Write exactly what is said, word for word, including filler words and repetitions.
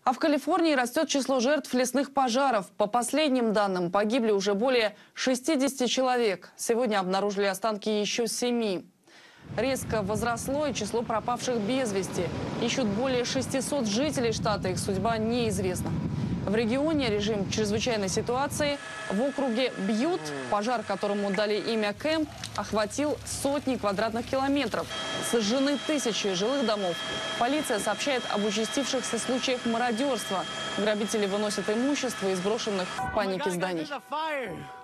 А в Калифорнии растет число жертв лесных пожаров. По последним данным, погибли уже более шестидесяти человек. Сегодня обнаружили останки еще семи. Резко возросло и число пропавших без вести. Ищут более шестисот жителей штата, их судьба неизвестна. В регионе режим чрезвычайной ситуации. В округе Бьют пожар, которому дали имя Кэмп, охватил сотни квадратных километров. Сожжены тысячи жилых домов. Полиция сообщает об участившихся случаях мародерства. Грабители выносят имущество из брошенных в панике зданий.